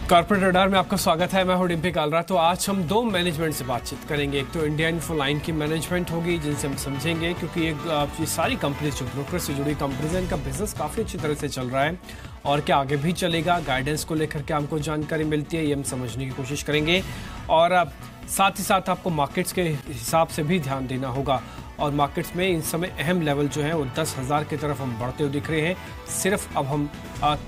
Corporate radar में आपका स्वागत है। मैं हूं डिम्पी कालरा। तो आज हम दो मैनेजमेंट से बातचीत करेंगे। एक तो इंडिया इन्फोलाइन की मैनेजमेंट होगी जिनसे हम समझेंगे, क्योंकि ये सारी कंपनीज जो ब्रोकर से जुड़ी कंपनीज हैं, इनका बिजनेस काफ़ी अच्छी तरह से चल रहा है और क्या आगे भी चलेगा, गाइडेंस को लेकर के हमको जानकारी मिलती है, ये हम समझने की कोशिश करेंगे। और साथ ही साथ आपको मार्केट्स के हिसाब से भी ध्यान देना होगा। और मार्केट्स में इन समय अहम लेवल जो है वो 10,000 की तरफ हम बढ़ते हुए दिख रहे हैं। सिर्फ अब हम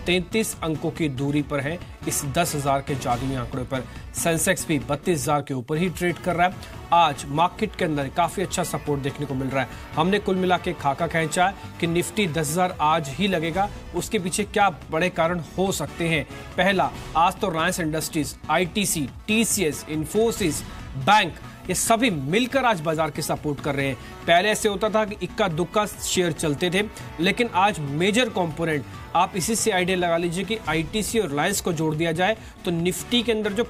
33 अंकों की दूरी पर हैं इस 10,000 के जादुई आंकड़े पर। सेंसेक्स भी 32,000 के ऊपर ही ट्रेड कर रहा है। आज मार्केट के अंदर काफ़ी अच्छा सपोर्ट देखने को मिल रहा है। हमने कुल मिला के खाका खींचा कि निफ्टी 10,000 आज ही लगेगा। उसके पीछे क्या बड़े कारण हो सकते हैं? पहला, आज तो Reliance Industries, ITC, TCS, Infosys, bank, ये सभी मिलकर आज बाजार के सपोर्ट कर रहे हैं। पहले ऐसे होता था कि इक्का दुक्का शेयर चलते थे, लेकिन आज मेजर कंपोनेंट, आप इसी से आइडिया लगा लीजिए कि आईटीसी और रिलायंस को जोड़ दिया जाए तो निफ्टी के अंदर जो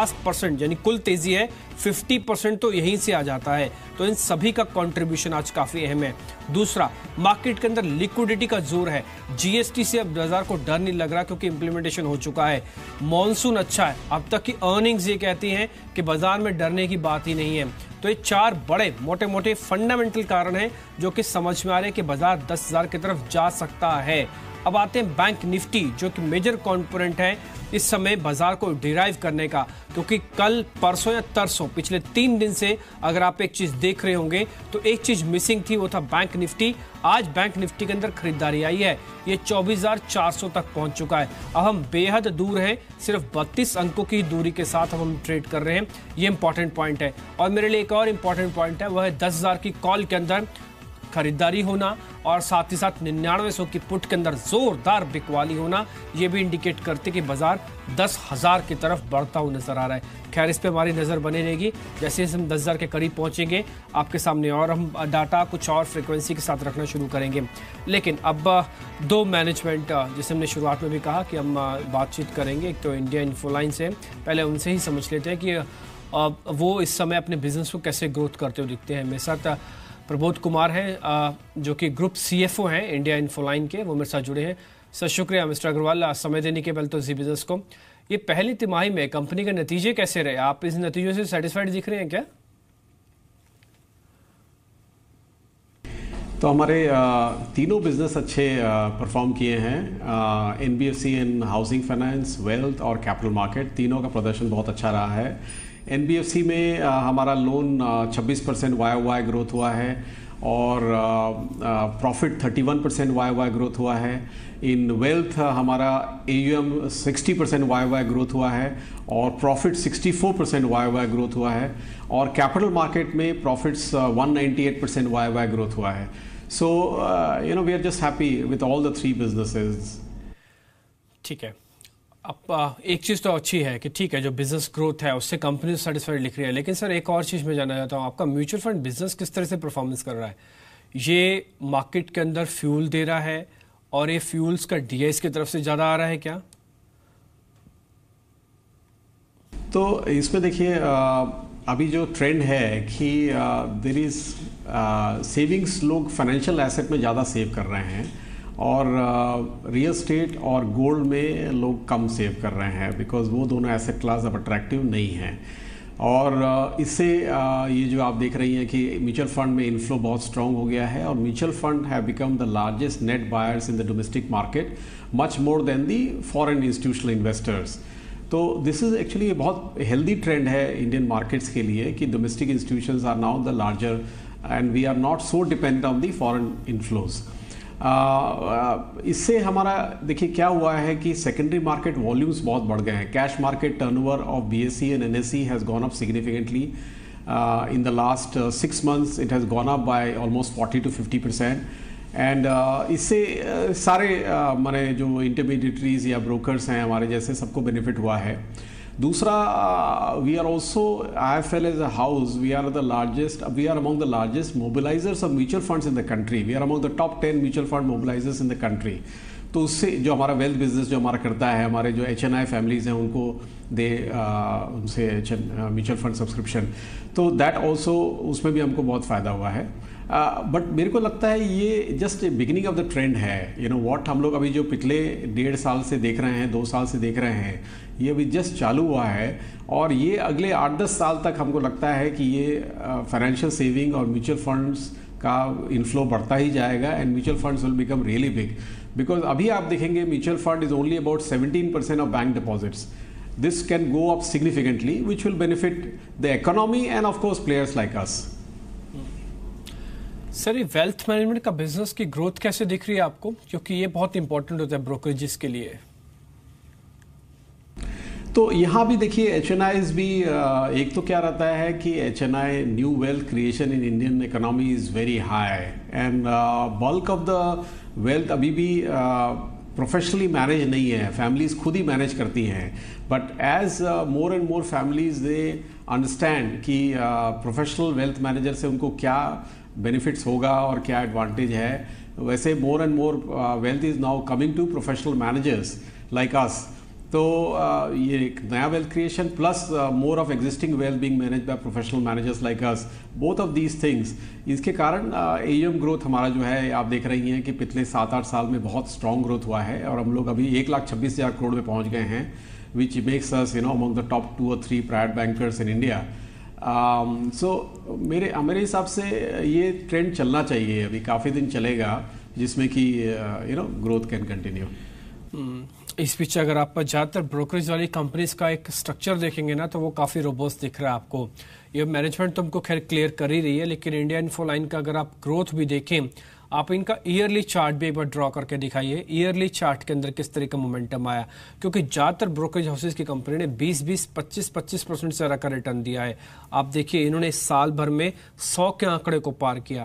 50% यानी कुल तेजी है, 50% तो यहीं से आ जाता है। तो इन सभी का कंट्रीब्यूशन आज काफी अहम है। दूसरा, मार्केट के अंदर लिक्विडिटी का जोर है। जीएसटी से अब बाजार को डर नहीं लग रहा क्योंकि इंप्लीमेंटेशन हो चुका है। मॉनसून अच्छा है। अब तक की अर्निंग्स ये कहती हैं कि बाजार में डरने की बात ही नहीं है। तो ये चार बड़े मोटे मोटे फंडामेंटल कारण हैं जो कि समझ में आ रहे हैं कि बाजार 10,000 की तरफ जा सकता है। अब आते हैं बैंक निफ्टी, जो कि मेजर कंपोनेंट है इस समय बाजार को डिराइव करने का, क्योंकि कल परसों या तरसों पिछले 3 दिन से अगर आप एक चीज देख रहे होंगे तो एक चीज मिसिंग थी, वो था बैंक निफ्टी। आज बैंक निफ्टी के अंदर खरीदारी आई है, ये 24,400 तक पहुंच चुका है। अब हम बेहद दूर हैं, सिर्फ 32 अंकों की दूरी के साथ हम ट्रेड कर रहे हैं। ये इंपॉर्टेंट पॉइंट है। और मेरे लिए एक और इंपॉर्टेंट पॉइंट है, वह है 10,000 की कॉल के अंदर खरीदारी होना और साथ ही साथ 9900 की पुट के अंदर जोरदार बिकवाली होना। ये भी इंडिकेट करते कि बाजार 10,000 की तरफ बढ़ता हुआ नजर आ रहा है। खैर, इस पे हमारी नजर बनी रहेगी। जैसे हम 10,000 के करीब पहुंचेंगे आपके सामने और हम डाटा कुछ और फ्रीक्वेंसी के साथ रखना शुरू करेंगे। लेकिन अब दो मैनेजमेंट, जैसे हमने शुरुआत में भी कहा कि हम बातचीत करेंगे। एक तो इंडिया इन्फोलाइन से, पहले उनसे ही समझ लेते हैं कि वो इस समय अपने बिजनेस को कैसे ग्रोथ करते हुए दिखते हैं। मेरे साथ प्रबोध कुमार हैं, जो कि ग्रुप CFO हैं इंडिया इन्फोलाइन के, वो मेरे साथ जुड़े हैं। सर शुक्रिया मिस्टर अग्रवाल समय देने के बल तो ज़ी बिजनेस को। ये पहली तिमाही में कंपनी के नतीजे कैसे रहे? आप इस नतीजों से सेटिस्फाइड दिख रहे हैं क्या? तो हमारे तीनों बिजनेस अच्छे परफॉर्म किए हैं। NBFC in housing finance, wealth और कैपिटल मार्केट, तीनों का प्रदर्शन बहुत अच्छा रहा है। NBFC में हमारा लोन 26% YOY ग्रोथ हुआ है और प्रॉफिट 31% YOY ग्रोथ हुआ है। इन वेल्थ हमारा AUM 60% YOY ग्रोथ हुआ है और प्रॉफिट 64% YOY ग्रोथ हुआ है। और कैपिटल मार्केट में प्रॉफिट्स 198% YOY ग्रोथ हुआ है। So we are just happy with all the 3 businesses. ठीक है। अब एक चीज़ तो अच्छी है कि ठीक है, जो बिजनेस ग्रोथ है उससे कंपनी सेटिस्फाइड लिख रही है। लेकिन सर, एक और चीज़ मैं जानना चाहता हूँ, आपका म्यूचुअल फंड बिजनेस किस तरह से परफॉर्मेंस कर रहा है? ये मार्केट के अंदर फ्यूल दे रहा है और ये फ्यूल्स का DIs की तरफ से ज़्यादा आ रहा है क्या? तो इसमें देखिए, अभी जो ट्रेंड है कि देयर इज सेविंग्स, लोग फाइनेंशियल एसेट में ज़्यादा सेव कर रहे हैं और रियल स्टेट और गोल्ड में लोग कम सेव कर रहे हैं, बिकॉज वो दोनों एसेट क्लास अब अट्रैक्टिव नहीं हैं। और इससे ये जो आप देख रही हैं कि म्यूचुअल फंड में इनफ्लो बहुत स्ट्रॉन्ग हो गया है और mutual fund have become the largest net buyers in the domestic market, much more than the foreign institutional investors. तो दिस इज एक्चुअली बहुत हेल्दी ट्रेंड है इंडियन मार्केट्स के लिए कि domestic institutions are now the larger and we are not so dependent on the foreign inflows. इससे हमारा देखिए क्या हुआ है कि सेकेंडरी मार्केट वॉल्यूम्स बहुत बढ़ गए हैं। Cash market turnover of BSE and NSE has gone up significantly in the last 6 months। It has gone up by almost 40 to 50%। And इससे सारे माने जो इंटरमीडिएटरीज या ब्रोकर्स हैं हमारे जैसे, सबको बेनिफिट हुआ है। दूसरा, we are also IIFL as a house, we are among the largest mobilisers of mutual funds in the country. We are among the top 10 mutual fund mobilisers in the country. तो उससे जो हमारा wealth business जो हमारा करता है, हमारे जो HNI फैमिलीज हैं उनको दे उनसे म्यूचुअल फंड सब्सक्रिप्शन, तो दैट ऑल्सो उसमें भी हमको बहुत फ़ायदा हुआ है। बट मेरे को लगता है ये just beginning of the trend है। यू नो व्हाट हम लोग अभी जो पिछले 1.5 साल से देख रहे हैं, 2 साल से देख रहे हैं, ये अभी जस्ट चालू हुआ है और ये अगले 8-10 साल तक हमको लगता है कि ये फाइनेंशियल सेविंग और म्यूचुअल फंड्स का इनफ्लो बढ़ता ही जाएगा and mutual funds will become really big. Because अभी आप देखेंगे mutual fund is only about 17% of bank deposits. This can go up significantly which will benefit the economy and of course players like us. Sir, ये wealth management का business की growth कैसे दिख रही है आपको, क्योंकि ये बहुत इंपॉर्टेंट होता है ब्रोकरेजेस के लिए। तो यहाँ भी देखिए HNIs भी एक तो क्या रहता है कि HNI new wealth creation in Indian economy is very high and bulk of the wealth अभी भी प्रोफेशनली मैनेज नहीं है, फैमिलीज खुद ही मैनेज करती हैं। But as more and more families they understand कि प्रोफेशनल वेल्थ मैनेजर से उनको क्या बेनिफिट्स होगा और क्या एडवांटेज है, वैसे more and more wealth is now coming to professional managers like us. तो ये एक नया wealth creation plus more of existing wealth being managed by professional managers like us, both of these things, इसके कारण AUM growth हमारा जो है आप देख रही हैं कि पिछले 7-8 साल में बहुत स्ट्रॉन्ग ग्रोथ हुआ है और हम लोग अभी 1,26,000 करोड़ में पहुंच गए हैं, which makes us among the top 2 or 3 private bankers in India. So मेरे हिसाब से ये ट्रेंड चलना चाहिए, अभी काफ़ी दिन चलेगा जिसमें कि ग्रोथ कैन कंटिन्यू। इस बीच अगर आप ज़्यादातर ब्रोकरेज वाली कंपनीज का एक स्ट्रक्चर देखेंगे ना, तो वो काफ़ी रोबस्ट दिख रहा है आपको। ये मैनेजमेंट तो हमको खैर क्लियर कर ही रही है, लेकिन इंडिया इन्फोलाइन का अगर आप ग्रोथ भी देखें, आप इनका ईयरली चार्ट भी एक बार ड्रॉ करके दिखाइए, ईयरली चार्ट के अंदर किस तरह का मोमेंटम आया, क्योंकि ज़्यादातर ब्रोकरेज हाउसेज की कंपनी ने 20-20, 25-25% से ज़्यादा का रिटर्न दिया है। आप देखिए इन्होंने साल भर में 100 के आंकड़े को पार किया,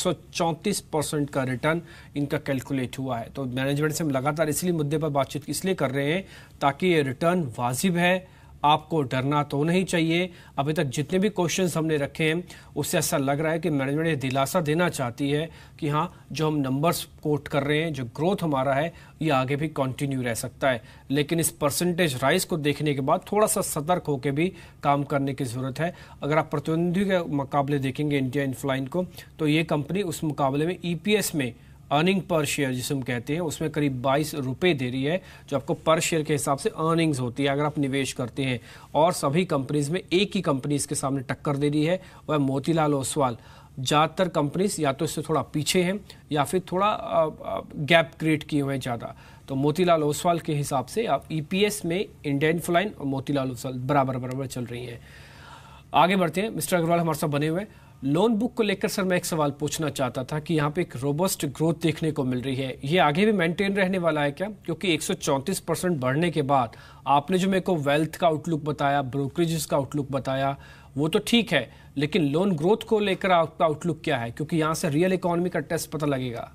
134% का रिटर्न इनका कैलकुलेट हुआ है। तो मैनेजमेंट से हम लगातार इसलिए मुद्दे पर बातचीत इसलिए कर रहे हैं ताकि ये रिटर्न वाजिब है, आपको डरना तो नहीं चाहिए। अभी तक जितने भी क्वेश्चंस हमने रखे हैं उससे ऐसा लग रहा है कि मैनेजमेंट ये दिलासा देना चाहती है कि हाँ, जो हम नंबर्स कोट कर रहे हैं, जो ग्रोथ हमारा है, ये आगे भी कंटिन्यू रह सकता है। लेकिन इस परसेंटेज राइज को देखने के बाद थोड़ा सा सतर्क होकर भी काम करने की ज़रूरत है। अगर आप प्रतिद्वंदी के मुकाबले देखेंगे इंडिया इन्फोलाइन को, तो ये कंपनी उस मुकाबले में EPS में, अर्निंग पर शेयर जिसे हम कहते हैं, उसमें करीब 22 रुपये दे रही है, जो आपको पर शेयर के हिसाब से अर्निंग्स होती है अगर आप निवेश करते हैं। और सभी कंपनीज में एक ही कंपनी इसके सामने टक्कर दे रही है, वह मोतीलाल ओसवाल। ज़्यादातर कंपनीज या तो इससे थोड़ा पीछे हैं या फिर थोड़ा गैप क्रिएट किए हुए हैं ज़्यादा। तो मोतीलाल ओसवाल के हिसाब से आप EPS में इंडिया इन्फोलाइन और मोतीलाल ओसवाल बराबर चल रही हैं। आगे बढ़ते हैं, मिस्टर अग्रवाल हमारे साथ बने हुए। लोन बुक को लेकर सर मैं एक सवाल पूछना चाहता था कि यहाँ पे एक रोबस्ट ग्रोथ देखने को मिल रही है, ये आगे भी मेंटेन रहने वाला है क्या? क्योंकि 134% बढ़ने के बाद आपने जो मेरे को वेल्थ का आउटलुक बताया, ब्रोकरेजेस का आउटलुक बताया, वो तो ठीक है, लेकिन लोन ग्रोथ को लेकर आपका आउटलुक क्या है? क्योंकि यहाँ से रियल इकोनॉमी का टेस्ट पता लगेगा।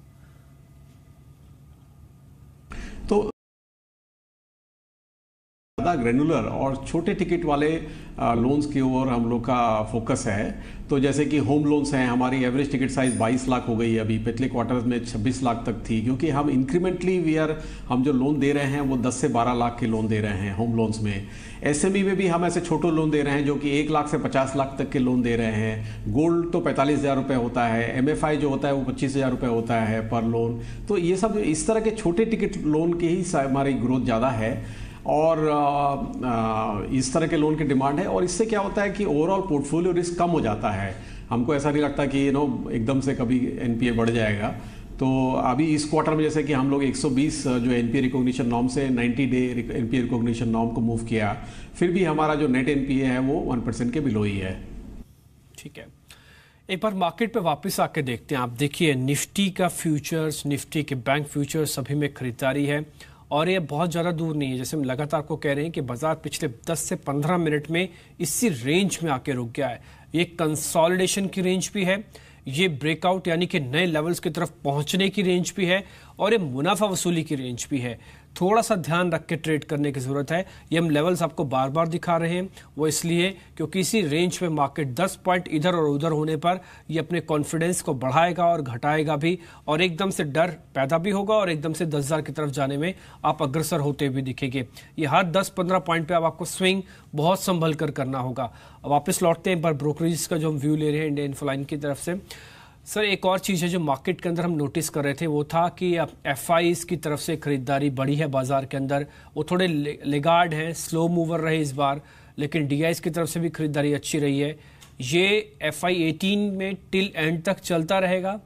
तो ज़्यादा ग्रेनुलर और छोटे टिकट वाले लोन्स की ओर हम लोग का फोकस है। तो जैसे कि होम लोन्स हैं, हमारी एवरेज टिकट साइज़ 22 लाख हो गई है, अभी पिछले क्वार्टर में 26 लाख तक थी, क्योंकि हम इंक्रीमेंटली हम जो लोन दे रहे हैं वो 10 से 12 लाख के लोन दे रहे हैं होम लोन्स में। SME में भी हम ऐसे छोटे लोन दे रहे हैं जो कि 1 लाख से 50 लाख तक के लोन दे रहे हैं। गोल्ड तो 45,000 रुपये होता है, MFI जो होता है वो 25,000 रुपये होता है पर लोन। तो ये सब इस तरह के छोटे टिकट लोन की ही हमारी ग्रोथ ज़्यादा है और इस तरह के लोन की डिमांड है। और इससे क्या होता है कि ओवरऑल पोर्टफोलियो रिस्क कम हो जाता है। हमको ऐसा नहीं लगता कि एकदम से कभी NPA बढ़ जाएगा। तो अभी इस क्वार्टर में जैसे कि हम लोग 120 जो NPA रिकॉग्निशन नॉर्म से 90 डे NPA रिकॉग्निशन नॉर्म को मूव किया, फिर भी हमारा जो नेट NPA है वो 1% के बिलो ही है। ठीक है, एक बार मार्केट पे वापस आके देखते हैं। आप देखिए निफ्टी का फ्यूचर्स, निफ्टी के बैंक फ्यूचर्स सभी में खरीदारी है और ये बहुत ज़्यादा दूर नहीं है। जैसे हम लगातार आपको कह रहे हैं कि बाजार पिछले 10 से 15 मिनट में इसी रेंज में आके रुक गया है। ये कंसोलिडेशन की रेंज भी है, ये ब्रेकआउट यानी कि नए लेवल्स की तरफ पहुंचने की रेंज भी है और ये मुनाफा वसूली की रेंज भी है। थोड़ा सा ध्यान रख के ट्रेड करने की जरूरत है। ये हम लेवल्स आपको बार बार दिखा रहे हैं, वो इसलिए क्योंकि इसी रेंज में मार्केट 10 पॉइंट इधर और उधर होने पर ये अपने कॉन्फिडेंस को बढ़ाएगा और घटाएगा भी, और एकदम से डर पैदा भी होगा और एकदम से 10,000 की तरफ जाने में आप अग्रसर होते हुए दिखेंगे। ये हर 10-15 पॉइंट पे अब आपको स्विंग बहुत संभल कर करना होगा। अब वापस लौटते हैं एक बार ब्रोकरेज का जो हम व्यू ले रहे हैं इंडियन इन्फोलाइन की तरफ से। सर, एक और चीज़ है जो मार्केट के अंदर हम नोटिस कर रहे थे, वो था कि एफआईज की तरफ से खरीदारी बढ़ी है बाजार के अंदर। वो थोड़े लेगार्ड हैं, स्लो मूवर रहे इस बार, लेकिन डीआईज की तरफ से भी खरीदारी अच्छी रही है। ये FI18 में टिल एंड तक चलता रहेगा?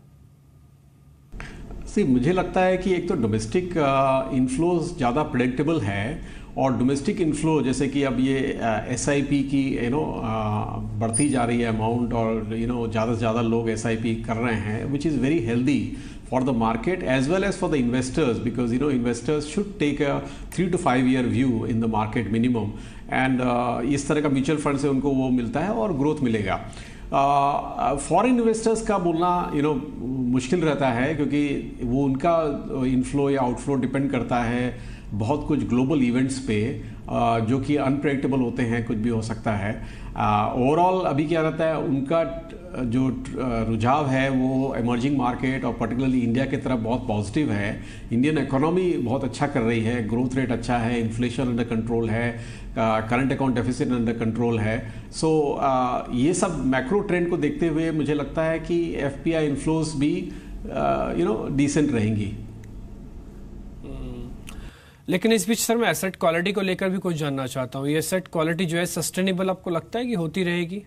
मुझे लगता है कि एक तो डोमेस्टिक इन्फ्लोज ज़्यादा प्रेडिक्टेबल है, और डोमेस्टिक इन्फ्लो जैसे कि अब ये SIP की बढ़ती जा रही है अमाउंट, और ज़्यादा से ज़्यादा लोग SIP कर रहे हैं, which is very healthy for the market as well as for the investors, because investors should take a 3 to 5 year view in the market minimum, and इस तरह का म्यूचुअल फंड से उनको वो मिलता है और ग्रोथ मिलेगा। फॉरेन इन्वेस्टर्स का बोलना मुश्किल रहता है, क्योंकि वो उनका इनफ्लो या आउटफ्लो डिपेंड करता है बहुत कुछ ग्लोबल इवेंट्स पे, जो कि अनप्रेडिक्टेबल होते हैं, कुछ भी हो सकता है। ओवरऑल अभी क्या रहता है, उनका जो रुझाव है वो इमर्जिंग मार्केट और पर्टिकुलरली इंडिया की तरफ बहुत पॉजिटिव है। इंडियन इकोनॉमी बहुत अच्छा कर रही है, ग्रोथ रेट अच्छा है, इन्फ्लेशन अंडर कंट्रोल है, current account deficit under control है। सो ये सब मैक्रो ट्रेंड को देखते हुए मुझे लगता है कि FPI इन्फ्लोज भी डिसेंट रहेंगी। लेकिन इस बीच सर मैं एसेट क्वालिटी को लेकर भी कुछ जानना चाहता हूँ। ये एसेट क्वालिटी जो है सस्टेनेबल आपको लगता है कि होती रहेगी?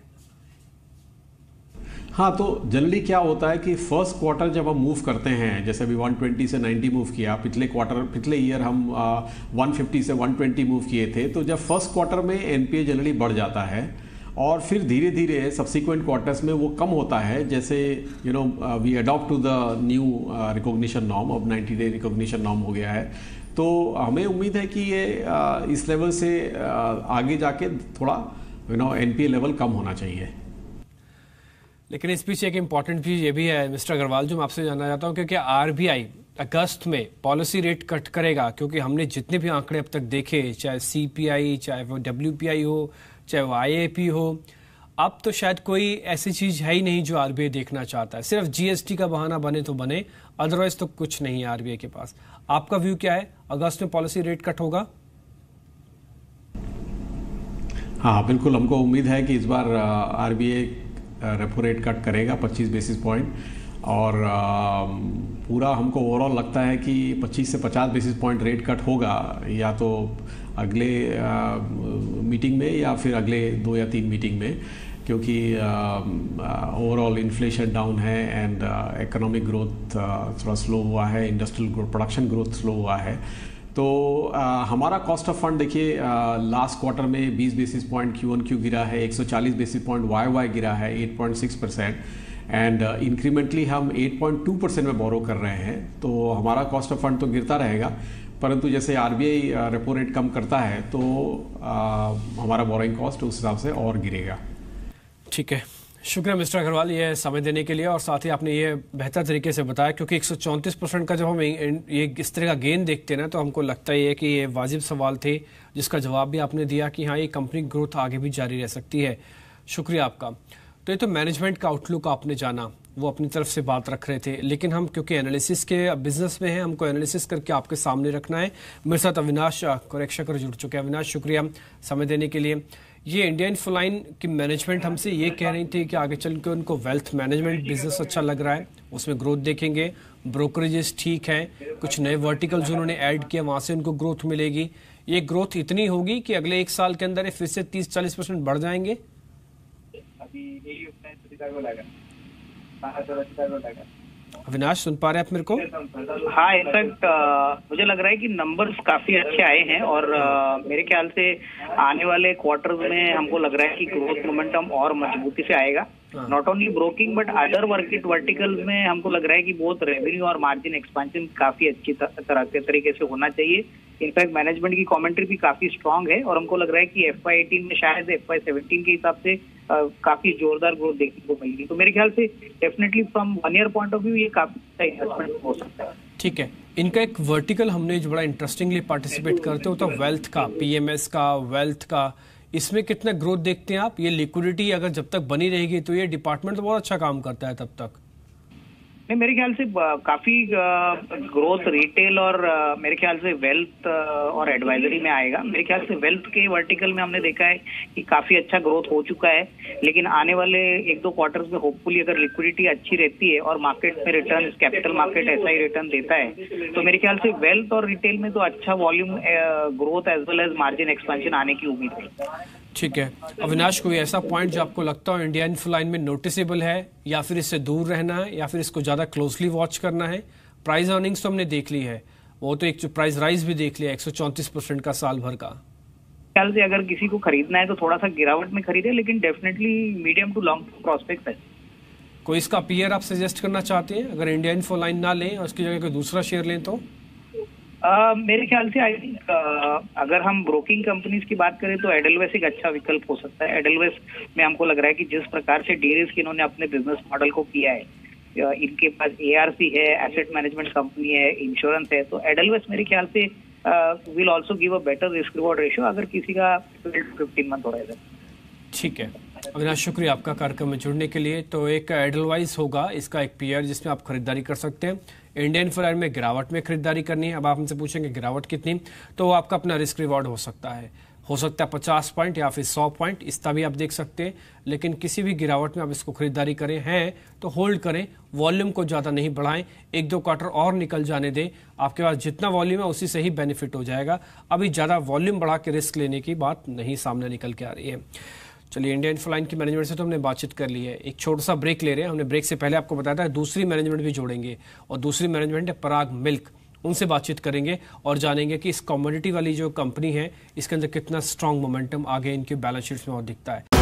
हाँ, तो जनरली क्या होता है कि फर्स्ट क्वार्टर जब हम मूव करते हैं, जैसे अभी 120 से 90 मूव किया, पिछले ईयर हम 150 से 120 मूव किए थे, तो जब फर्स्ट क्वार्टर में NPA जनरली बढ़ जाता है और फिर धीरे धीरे सब्सिक्वेंट क्वार्टर्स में वो कम होता है, जैसे we adopt to the new recognition norm, अब 90 डे रिकॉग्निशन नॉर्म हो गया है, तो हमें उम्मीद है कि ये इस लेवल से आगे जाके थोड़ा NPA लेवल कम होना चाहिए। लेकिन इस बीच एक इम्पॉर्टेंट चीज ये भी है मिस्टर अग्रवाल, जो मैं आपसे जानना चाहता हूँ, क्योंकि RBI अगस्त में पॉलिसी रेट कट करेगा, क्योंकि हमने जितने भी आंकड़े अब तक देखे, चाहे CPI, चाहे वो WPI हो, चाहे वो IAP हो, अब तो शायद कोई ऐसी चीज है ही नहीं जो RBI देखना चाहता है। सिर्फ GST का बहाना बने तो बने, अदरवाइज तो कुछ नहीं है RBI के पास। आपका व्यू क्या है, अगस्त में पॉलिसी रेट कट होगा? हाँ, बिल्कुल, हमको उम्मीद है कि इस बार RBI रेपो रेट कट करेगा 25 बेसिस पॉइंट, और पूरा हमको ओवरऑल लगता है कि 25 से 50 बेसिस पॉइंट रेट कट होगा, या तो अगले मीटिंग में या फिर अगले 2 या 3 मीटिंग में, क्योंकि ओवरऑल इन्फ्लेशन डाउन है एंड इकोनॉमिक ग्रोथ थोड़ा स्लो हुआ है, industrial growth, production growth slow हुआ है। तो हमारा कॉस्ट ऑफ फंड देखिए, लास्ट क्वार्टर में 20 बेसिस पॉइंट Q1Q गिरा है, 140 बेसिस पॉइंट YY गिरा है 8.6%, एंड इंक्रीमेंटली हम 8.2% में बोरो कर रहे हैं। तो हमारा कॉस्ट ऑफ फंड तो गिरता रहेगा, परंतु जैसे RBI रेपो रेट कम करता है तो हमारा बोरोइंग कॉस्ट उस हिसाब से और गिरेगा। ठीक है, शुक्रिया मिस्टर अग्रवाल ये समय देने के लिए, और साथ ही आपने ये बेहतर तरीके से बताया, क्योंकि 134% का जब हम ये इस तरह का गेन देखते हैं ना, तो हमको लगता है कि ये वाजिब सवाल थे, जिसका जवाब भी आपने दिया कि हाँ, ये कंपनी ग्रोथ आगे भी जारी रह सकती है। शुक्रिया आपका। तो ये तो मैनेजमेंट का आउटलुक आपने जाना, वो अपनी तरफ से बात रख रहे थे, लेकिन हम क्योंकि एनालिसिस के बिजनेस में हैं, हमको एनालिसिस करके आपके सामने रखना है। मेरे साथ अविनाश कोरेक्शकर जुड़ चुके हैं। अविनाश, शुक्रिया समय देने के लिए। ये इंडियन इन्फोलाइन की मैनेजमेंट हमसे ये कह रही थी कि आगे चल के उनको वेल्थ मैनेजमेंट बिजनेस अच्छा लग रहा है, उसमें ग्रोथ देखेंगे, ब्रोकरेजेस ठीक है, कुछ नए वर्टिकल्स उन्होंने ऐड किया, वहाँ से उनको ग्रोथ मिलेगी। ये ग्रोथ इतनी होगी कि अगले 1 साल के अंदर फिर से 30-40% बढ़ जाएंगे। अविनाश, सुन पा रहे हैं आप मेरे को? हाँ, इनफैक्ट मुझे लग रहा है कि नंबर्स काफी अच्छे आए हैं, और मेरे ख्याल से आने वाले क्वार्टर्स में हमको लग रहा है कि ग्रोथ मोमेंटम और मजबूती से आएगा। Not only broking but other verticals में हमको लग रहा है कि बहुत रेवेन्यू और मार्जिन एक्सपेंशन काफी अच्छी तरह के तरीके से होना चाहिए। इनफैक्ट मैनेजमेंट की कमेंट्री भी काफी स्ट्रांग है, और हमको लग रहा है कि FY18 में शायद FY17 के हिसाब से काफी जोरदार ग्रोथ देखने को मिलेगी। तो मेरे ख्याल से definitely from 1 year point of view ये काफी अच्छा इन्वेस्टमेंट हो सकता है। ठीक है, इनका एक वर्टिकल हमने जो बड़ा इंटरेस्टिंगली पार्टिसिपेट करते हो तो वेल्थ का, पीएमएस का, वेल्थ का, इसमें कितना ग्रोथ देखते हैं आप? ये लिक्विडिटी अगर जब तक बनी रहेगी तो ये डिपार्टमेंट तो बहुत अच्छा काम करता है तब तक। नहीं, मेरे ख्याल से काफी ग्रोथ रिटेल और मेरे ख्याल से वेल्थ और एडवाइजरी में आएगा। मेरे ख्याल से वेल्थ के वर्टिकल में हमने देखा है कि काफी अच्छा ग्रोथ हो चुका है, लेकिन आने वाले 1-2 क्वार्टर्स में होपफुली अगर लिक्विडिटी अच्छी रहती है और मार्केट में रिटर्न, कैपिटल मार्केट ऐसा ही रिटर्न देता है, तो मेरे ख्याल से वेल्थ और रिटेल में तो अच्छा volume growth as well as margin expansion आने की उम्मीद है। ठीक है अविनाश, कोई ऐसा पॉइंट जो आपको लगता हो इंडिया इन्फोलाइन में नोटिसेबल है, या फिर इससे दूर रहना है, या फिर इसको ज्यादा क्लोजली वॉच करना है? प्राइस अर्निंग्स तो हमने देख ली है, वो तो एक प्राइस राइज भी देख लिया 134% का साल भर का। ख्याल से अगर किसी को खरीदना है तो थोड़ा सा गिरावट में खरीदे, लेकिन definitely medium to long prospect है। कोई इसका पीयर आप सजेस्ट करना चाहते हैं अगर इंडिया इन्फोलाइन ना लें और उसकी जगह कोई दूसरा शेयर लें तो? मेरे ख्याल से आई थिंक अगर हम ब्रोकिंग कंपनीज की बात करें तो एडलवेस एक अच्छा विकल्प हो सकता है। एडलवेस में हमको लग रहा है कि जिस प्रकार से डी-रिस्क इन्होंने अपने बिजनेस मॉडल को किया है, इनके पास एआरसी है, एसेट मैनेजमेंट कंपनी है, इंश्योरेंस है, तो एडलवेस मेरे ख्याल से will also give a better risk reward ratio अगर किसी का 15 मंथ होराइजन। ठीक है अविनाश, शुक्रिया आपका कार्यक्रम में जुड़ने के लिए। तो एक एडलवाइस होगा इसका एक पीयर जिसमें आप खरीदारी कर सकते हैं। इंडियन इन्फोलाइन में गिरावट में खरीदारी करनी है। अब आप हमसे पूछेंगे गिरावट कितनी, तो आपका अपना रिस्क रिवॉर्ड हो सकता है 50 पॉइंट या फिर 100 पॉइंट, इसका भी आप देख सकते हैं। लेकिन किसी भी गिरावट में आप इसको खरीदारी करें हैं तो होल्ड करें, वॉल्यूम को ज़्यादा नहीं बढ़ाएं, 1-2 क्वार्टर और निकल जाने दें। आपके पास जितना वॉल्यूम है उसी से ही बेनिफिट हो जाएगा। अभी ज़्यादा वॉल्यूम बढ़ा के रिस्क लेने की बात नहीं सामने निकल के आ रही है। चलिए, इंडिया इन्फोलाइन की मैनेजमेंट से तो हमने बातचीत कर ली है, एक छोटा सा ब्रेक ले रहे हैं। हमने ब्रेक से पहले आपको बताया था दूसरी मैनेजमेंट भी जोड़ेंगे, और दूसरी मैनेजमेंट है पराग मिल्क। उनसे बातचीत करेंगे और जानेंगे कि इस कमोडिटी वाली जो कंपनी है इसके अंदर कितना स्ट्रांग मोमेंटम आगे इनके बैलेंस शीट्स में और दिखता है।